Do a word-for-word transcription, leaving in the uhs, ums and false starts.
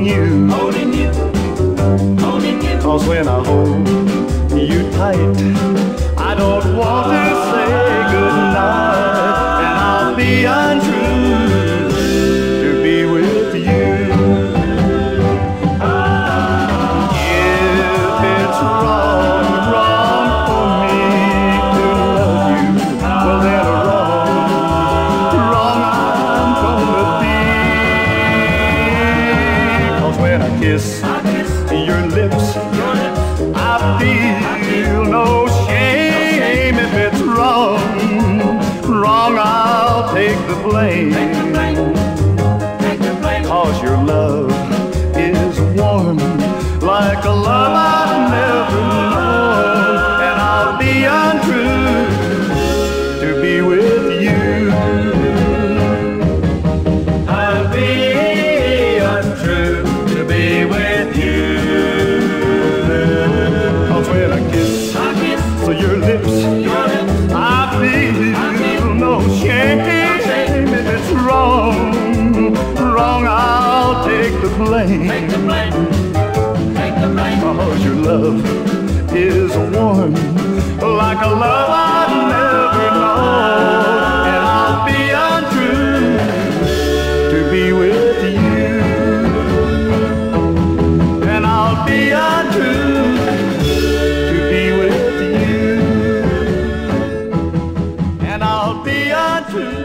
holding you, holding you, holding you. 'Cause when I hold you tight, I don't want to say goodnight, and I'll be untrue to be with you. If it's wrong, wrong for me to love you, well then wrong, wrong I'm gonna be. 'Cause when I kiss, I kiss your lips, your lips. I feel no shame. If it's wrong, wrong, I'll take the blame. Take the blame, take the blame. 'Cause your love is warm, like a love I've never known, and I'll be untrue to be with you. I'll be untrue to be with you. 'Cause when I kiss I kiss so your lips, your lips. I feel no shame. If it's wrong, wrong, I'll take the blame. Take the blame, take the blame. 'Cause your love is warm, like a love I've never known, and I'll be untrue to be with you. And I'll be untrue to be with you. And I'll be untrue.